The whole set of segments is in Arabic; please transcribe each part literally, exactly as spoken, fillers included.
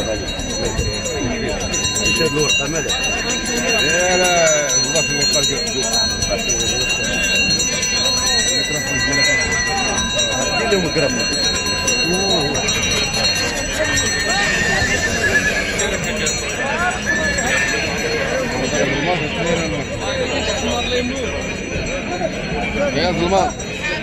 ايش هاد الورقه مالها؟ لا لا الورقه الورقه دير لهم القراب. يا ظلمات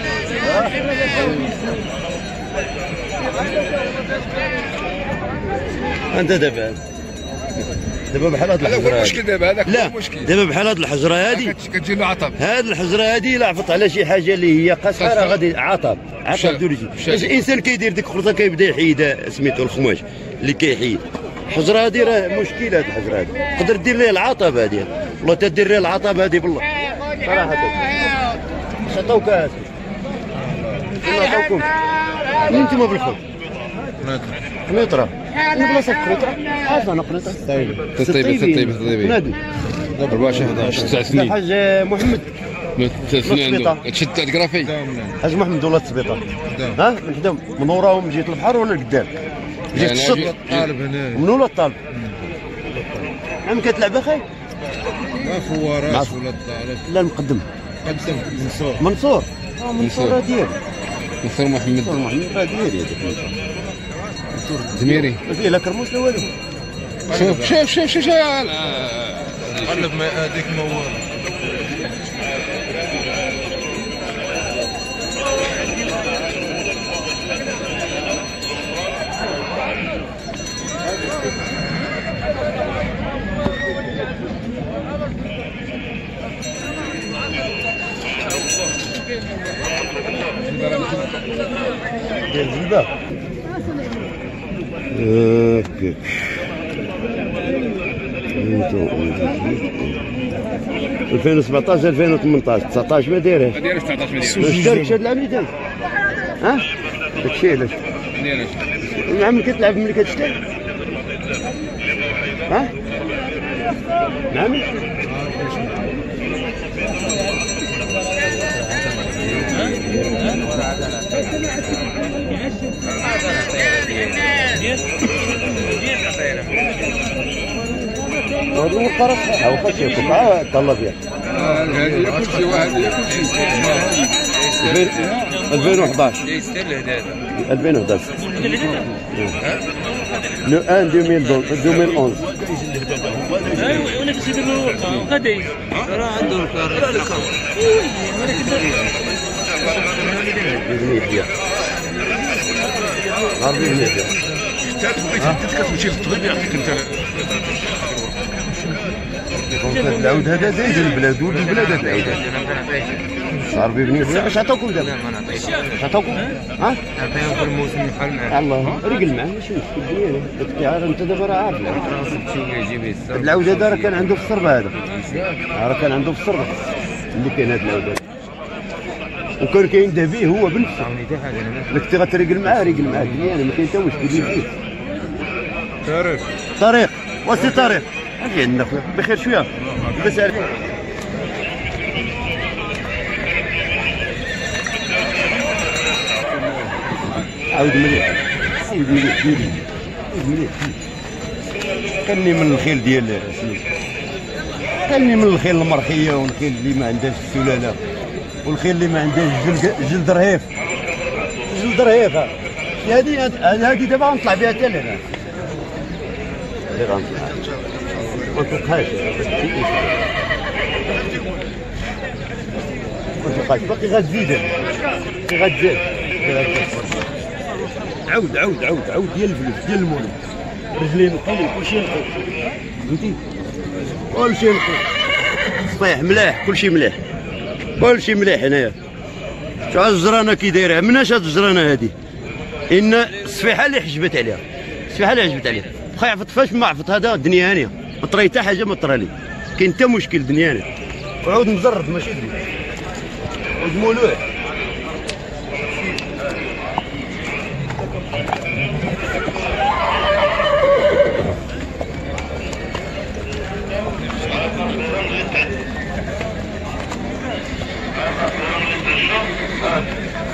انت دابا دابا بحال هاد الحجره هذا المشكل دابا هذاك لا المشكل دابا بحال هاد الحجره هادي كتجي له عطب هاد الحجره هادي الا عفت على شي حاجه اللي هي قاصحه راه غادي عطب عطب دولجي. باش الانسان كيدير ديك الخرطه كيبدا يحيد سميتو الخماش اللي كيحيد الحجره هادي راه مشكل. هاد الحجره هادي تقدر دير ليه العطب هادي والله تدير ليه العطب هادي بالله صراحه. اش عطاوك اسمي شنو عطاوكم انتما بالخوت قنيطره انا بلاصه قنيطره عارف انا قنيطره طيبه طيبه طيبه طيبه نادي أربعة عشر أحد عشر تسع سنين الحاج محمد ثلاث سنين عنده تشد تاع الكرافي حاج محمد ولا السبيطار ها من قدام من وراهم جهه البحر ولا قدام جهه الشط الطالب هنا من ولا الطالب عم كتلعب اخي ما فوارات ولا الطالب لا المقدم قدم منصور منصور اه منصور ديالي منصور محمد محمد راه ديالي هذاك منصور زميري ما فيه لا كرموس لا والو. شوف شوف شوف شوف شوف قلب ما هذيك موال ديال الجلبه هكاك ألفين وسبعطاش ألفين وثمنطاش تسعطاش ما دايرهاش ما دايرش تسعطاش ما دايرش واش دارك هاد العام اللي داز ها داكشي علاش ما دايرش العام اللي كتلعب ملي كتشتي ها نعم هذا هو القرص صحيح وخاص ياكل عا طلع فيها هذه ياكل شي واحد ياكل شي ألفين وحداش ألفين وحداش لو واحد ألفين وأحد عشر ايوا وانا كنت ندير له الورقه غادي راه عنده الكارت عربي بنيت انت كتمشي للطبيب يعطيك انت العود هذا زايد البلاد ولد البلاد هذا العود عربي بنيت اش عطاوكم دابا؟ اش عطاوكم؟ ها؟ عطيهم في الموسم بحال معاه الله رجل معاه ماشي مشكل ديالو الاختيار انت دابا راه عارف راسك شويه جيبي هذا العود هذا راه كان عنده في الصربه هذا راه كان عنده في الصربه اللي كاين هذا العود هذا وكان كاين به هو بنفسه اللي كنتي غتريقل معاه ريقل معاه الدنيا ما كاين حتى مشكل فيه طريق طريق وسي طريق اجي عندنا خويا بخير شويه بس عاود مليح عاود مليح ديري عاود مليح خلني من الخيل ديال سميتو خلني من الخيل المرحيه والخيل اللي ما عندهاش السلاله والخيل اللي ما عندهاش جلد جلد رهيف جلد رهيف هذه هذه دابا غنطلع بها حتى لهنا هذه غنطلع ما توقعش ما توقعش باقي غتزيد باقي غتزاد عود عود عود عود ديال الفلوس ديال المولى رجلين نقي كلشي نقي فهمتي كلشي نقي صحيح ملاح كلشي ملاح كلشي مليح هنايا. شوف هاد الجرانه كي دايره مناش هاد الجرانه هادي ان الصفيحه اللي حجبت عليها الصفيحه اللي حجبت عليها بقى عفط فاش ما عفط هذا الدنيا هانيه ما طرا حتى حاجه ما طرا لي كاين حتى مشكل الدنيا هانيه وعود مزرد ماشي دري عود مولوع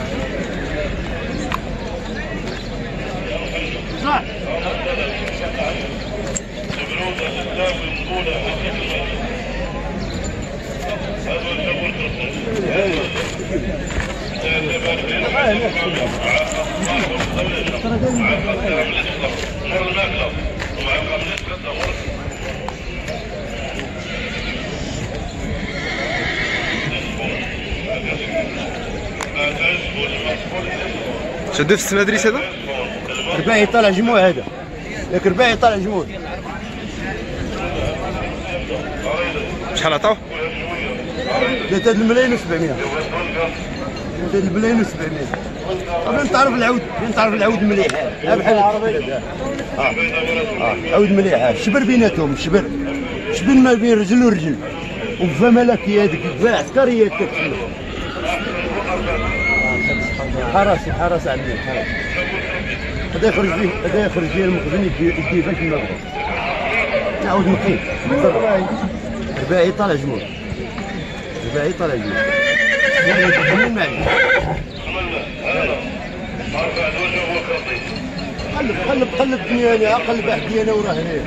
صح شديت في السنادريس هذا؟ رباعي طالع جموع هذا، ياك رباعي طالع جموع. شحال عطاوه؟ ثلاثة الملايين وسبعمية. ثلاثة الملايين وسبعمية. قبل نتعرف العود، نتعرف العود مليح. ها بحال العربي. اه اه عود مليح، شبر بيناتهم، شبر. شبر ما بين رجل ورجل. وفا ملكية هذيك، فا عسكرية كتسمى. حرس حرس عندنا حرس. هذا يخرج فيه هذا يخرج فيه المخزن يدي فاش ما بغا. نعاود نقيم. رباعي طالع جمهور. رباعي طالع جمهور. من معي. قلب قلب قلب ديالي قلب واحد ديالي وراه هنايا.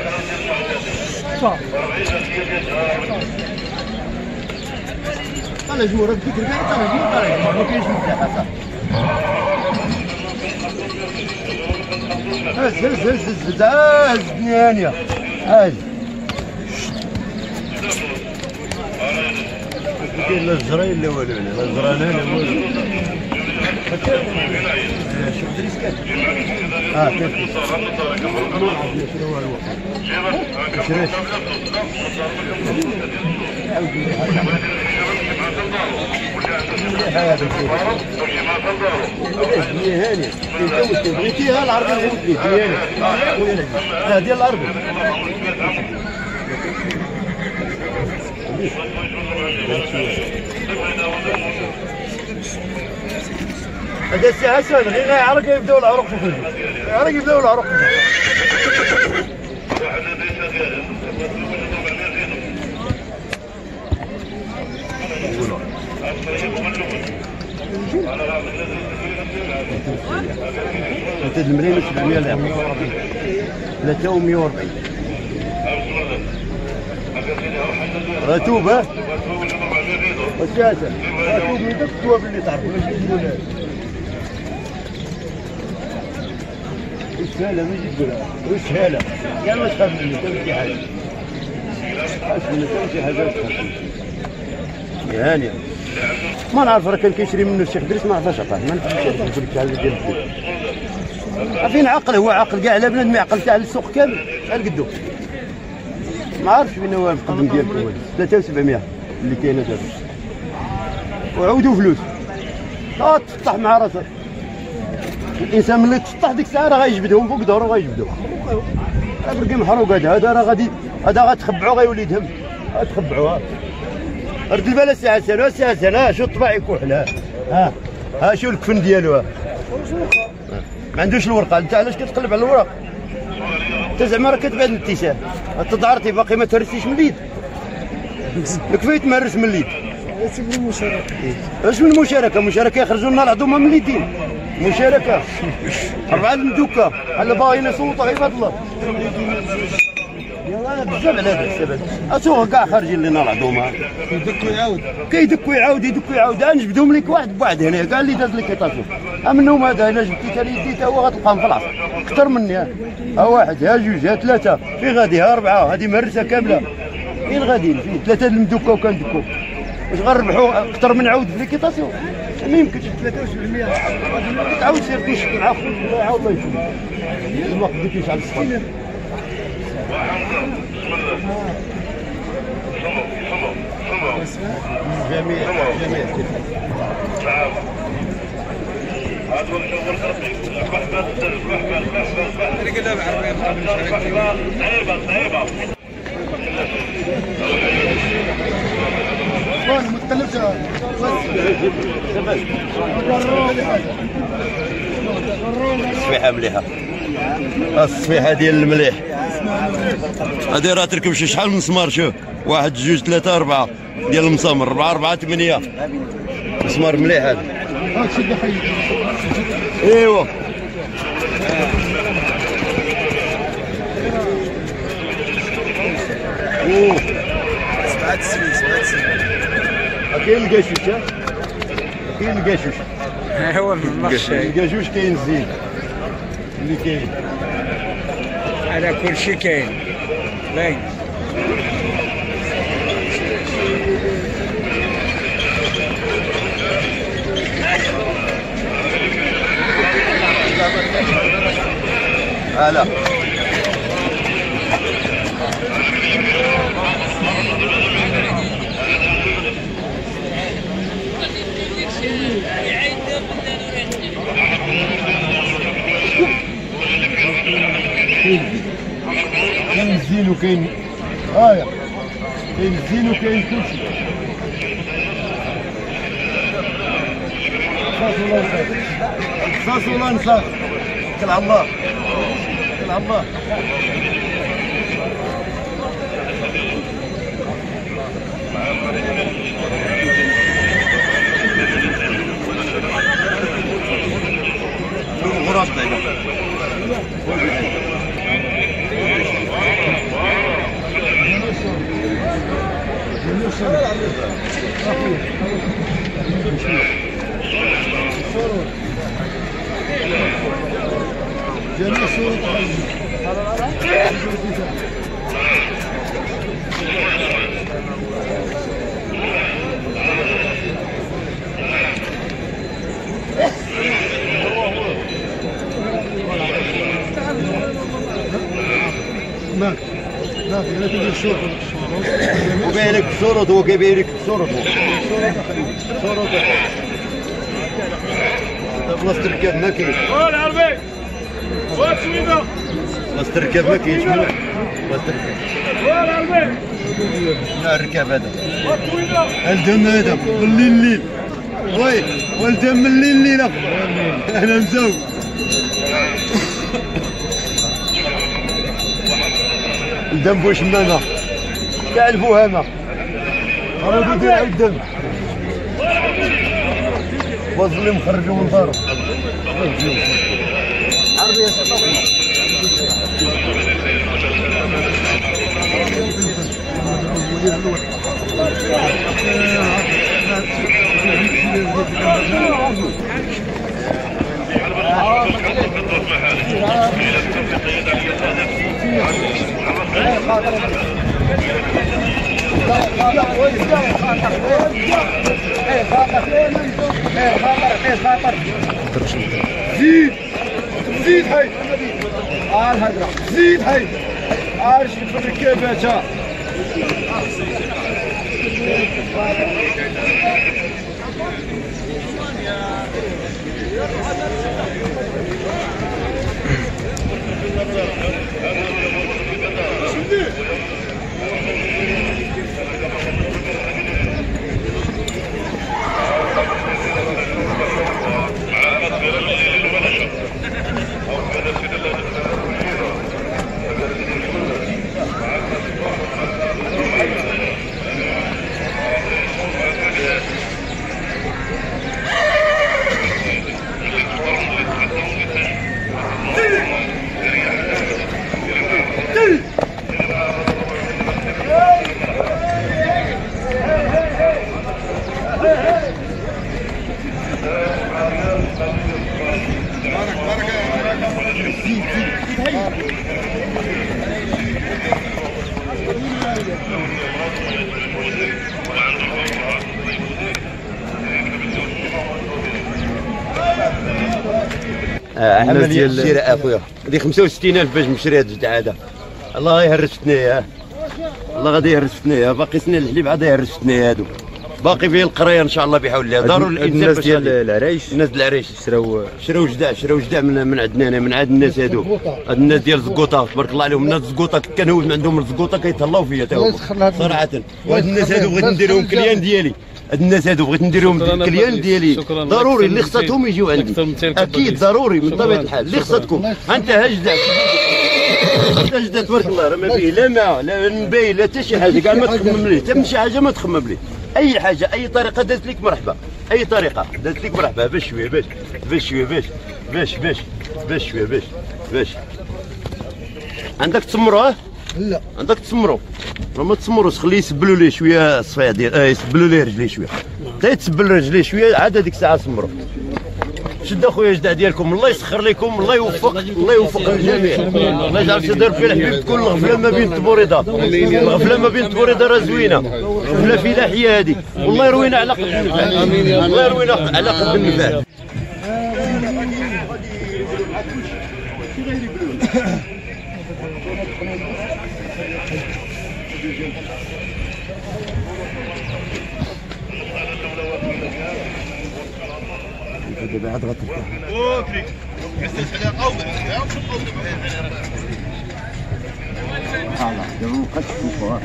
طالع جمهور هذيك رباعي طالع جمهور طالع جمهور ما كاينش مساحة صح. هز هز هز هز هز دنيانيا هز كاين لا الزراير لا والو لا الزرانه لا والو شوف دريس كان اه كيف شنو هو الوقت شريت هذا هاني انت بغيتيها العرض اللي بغيتي ديالي اه ديال العرض هذا الساعة سهل غير يعرق يبداو العروق في الفيديو يعرق يبداو العروق في ثلاثة الملايين وسبعمية درهم ثلاثة ومية وأربعين راتوب ها وساسة راتوب من داك التواب اللي تعرفوا واش يقولوا لها وسهالة ما يجي تقولها وسهالة كاع ما تخاف مني تا شي حاجة خاف مني تا شي حاجة تخاف مني يا هانية ما نعرف راه كان كيشري منه الشيخ دريس ما عرفاش عطاه ما نفهمش نقول لك هذا ديال الدين فين عقل هو عقل كاع على بنادم يعقل تاع السوق كامل شحال قدو ما عرفتش فين هو المقدم ديالكم ثلاثة وسبعمية اللي كاينه دابا وعودوا فلوس اه تفتح مع راسك الانسان ملي تفتح ديك الساعه راه غيجبدهم فوق دورو غيجبدوه برقي محروق هذا هذا راه غادي هذا غتخبعو غيولي دهم غتخبعوها رد البال الساعه سنه الساعه سنه شو الطباع يكحل ها ها ها شو الكفن ديالو ها ما عندوش الورقه انت علاش كتقلب على الورق انت زعما راه كتبعد من الاتساع تضعرتي باقي ما تهرسيش من اليد كفايه تمرس من اليد اش من المشاركه المشاركه يخرجوا لنا العظومه من اليدين مشاركه اربعه المدوكه بحال باغيين يصوتوا عباد الله يلاه بزاف على هذا السبب اسوق كاع خارجين لنا العظومه كيدك ويعاود كيدك ويعاود يدك ويعاود نجبدهم لك واحد بواحد هنا كاع اللي داز لك كيطاشو ها منهم هذا الا جبتي ثاني يدي تا هو غتلقاهم في العصر اكثر مني ها واحد ها جوج ها ثلاثه في غادي ها اربعه هذه مرسه كامله فين غاديين فين ثلاثه المدوكه وكندكو واش غنربحوا اكثر من عود في ليكيطاسيون ما يمكنش ثلاثة وسبعمية تعاود سير كيشك مع خوك الله يعاود الله يشوف الوقت ديك يشعل السخان جميع جميع الصفيحة مليحة الصفيحة ديال المليح هادي راه تركب شي شحال من مسمار شوف واحد جوج ثلاثة أربعة ديال المسامر أربعة أربعة ثمانية مسمار مليح هذا ايوا اوه سبعة سنين سبعة سنين. كاين القاشوش ها كاين القاشوش ايوا من الشيء القاشوش كاين زين اللي كاين على كل شيء كاين باين. هلا كاين الزين وكاين هايا كاين الزين وكاين كلشي قصاص ولا نصاص قصاص ولا نصاص كل على الله كل على الله غراب ماك ماك لا تدير شوط وباين لك الشروط هو كيبين لك الشروط الشروط بلاصة الركاب ما كاين العربي وسويده بلاصة الركاب ما كاينش بلاصة الركاب العربي لا الركاب هذا الدم هذا الليل الليل وي والدم الليل الليل انا مزوج الدم بوش مانا تاع الفهامة راه يدير على الدم وظلم خرجوا من دارهم عربية زيد زيد هاي آه الهدرة زيد هاي عارش في الركابات ها عملية الشراء اخويا هذه خمسة وستين ألف باش نشري هاد الجدع هذا الله يهرس فتنايا الله غادي يهرس فتنايا باقي سنين الحليب غادي يهرس فتنايا هادو باقي فيه القرايه ان شاء الله بحول الله ضروري الانسان الناس ديال العرايش الناس ديال العرايش شراو شراو جدع شراو جدع من من عندنا هنا من عند الناس هادو هاد الناس ديال الزقوطه تبارك الله عليهم الناس الزقوطه كنهوز عندهم الزقوطه كيتهلاو فيا تا هما صراحه وهاد الناس هادو بغيت ندير لهم كليان ديالي هاد الناس هادو بغيت ندير لهم الكليان ديالي ضروري اللي خصاتهم يجيو عندي اكيد ضروري من طبيعه الحال اللي خصاتكم انت هجدع انت هجدع تبارك الله راه ما فيه لا ماء لا نبي لا حتى شي حاجه كاع ما تخمم ليه حتى شي حاجه ما تخمم ليه اي حاجه اي طريقه دازت لك مرحبا اي طريقه دازت لك مرحبا باش شويه باش باش شويه باش باش باش باش شويه باش باش عندك تسمروه لا عندك تسمرو راه ما تسمروش خليه يسبلوا ليه شويه الصفايع ديال اه يسبلوا ليه رجليه شويه حتى يتسبل رجليه شويه عاد هذيك الساعه سمرو. شد اخويا الجدع ديالكم الله يسخر لكم الله يوفق الله يوفق الجميع الله يجعل شي دار في الحبيب تكون الغفله ما بين التبوريضه الغفله ما بين التبوريضه راه زوينه غفله فلاحيه هذه والله يروينا على قد النفاق الله يروينا على قد النفاق. دابا عاد غترتاح. اوكي. لا دابا مابقاش تشوفوها.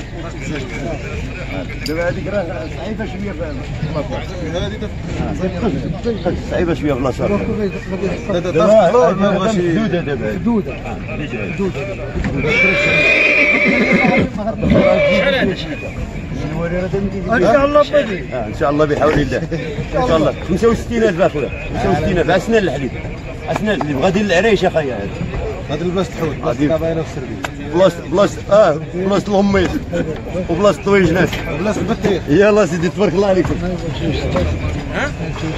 دابا هذيك راه صعيبه شويه في هذيك صعيبه شويه في لاصال. دابا ما بغاش دوده دابا دوده دوده ان شاء الله بدي ان شاء الله بحول الله ان شاء الله خمسة وستين ألف اخويا خمسة وستين ألف اسنان الحليب اسنان الحليب غادي للعريش اخايا هذا هذا البلاصه الحوت بلاصه باينه في السردين بلاصه بلاصه اه بلاصه الغميض وبلاصه طويجنات وبلاصه البطيخ. يلاه سيدي تبارك الله عليكم. ها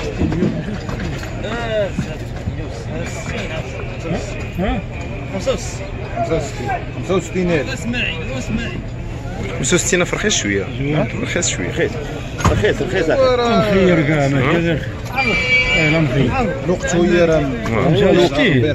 ها خمسة وستين ألف اسمعي اسمعي خمسة وستين ألف رخيص شويه رخيص شويه رخيص رخيص رخيص مخير كاع ما كذا لا مخير الوقت شويه راه خمسة وستين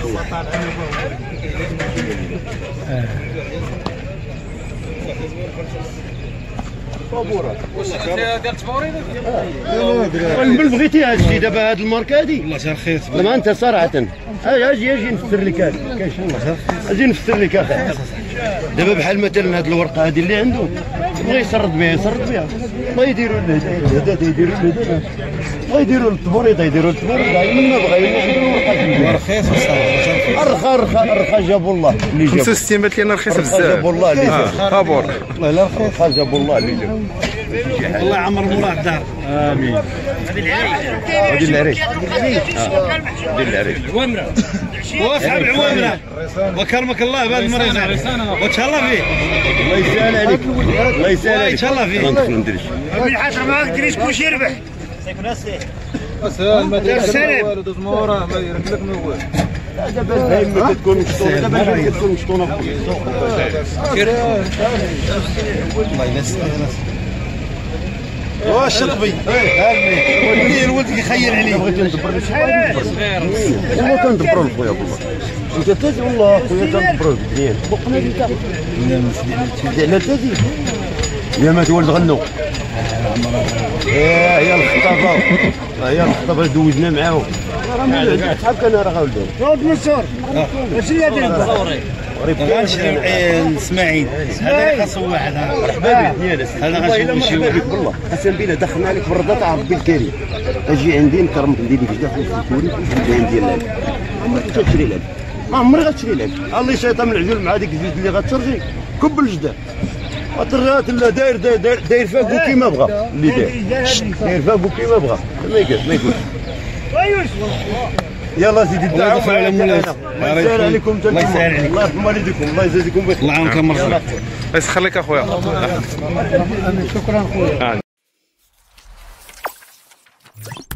فابوره واش ديال تبوريد البل بغيتي هذا الشيء دابا هذه الماركه هذه والله رخيص ما انت صراحه اجي اجي نفسر لك هذا كاين والله اجي نفسر لك اخي دابا بحال مثلا هذه الورقه هذه اللي عنده بغا يسرد بها يسرد بها ما يديروا الهداد يديروا الهداد ما يديروا التبوريد يديروا التبوريد من ما بغا يديروا رخيص بصراحه رخا رخا رخا جابوا الله اللي جابوا خمسة وستين بات لينا رخيصه بزاف جابوا الله اللي جابوا فابور لا رخا جابوا الله اللي جابوا الله يعمر مولاه الدار امين. هذه العريش هذه العريش عوامره واصحاب عوامره وكرمك الله بهذا المريض وتهلا فيه الله يسهل عليك الله يسهل عليك يتهلا فيه ندخل ندرج من حسب ما تدريش كلشي يربح اسهل ما دير والو دوز موراه ما يرك لك ما والو دابا الهيمه كتكون مشطونه دابا الهيمه كتكون مشطونه في السوق الله ينسى واش شطبي ولي الولد كيخيل عليه بغيتي ندبر والله كندبروا خويا والله انت تازي والله خويا تندبروا مزيان فوقنا ديك لا على تازي يا مات ولد غنو يا هي الخطابه هي الخطابه دوزنا معاهم راه شحال كان راه غاولدين شوف منصور واش اللي داير غنشري اسماعيل هذا خاصو واحد مرحبا بك هذا غنشوفو شي واحد والله قسم بالله دخلنا عليك برده تاع ربي الكريم اجي عندي نكرمك ندير لك جدا في الفوري وجبان ديال العلب ما عمرك تشري العلب ما عمرك غتشري العلب الله يشيطان من العجول مع ديك الزيت اللي غتشرجي كب الجدار اطرات لا داير داير داير فاكو كيما بغا اللي داير داير فاكو كيما بغا ما يقولش ما يقولش يلا سيدي دعوا على مولانا الله يسهل عليكم الله يسهل عليكم الله يرحم والديكم الله يجازيكم بخير الله يعاونك مرة الله يسخر لك اخويا شكرا خويا.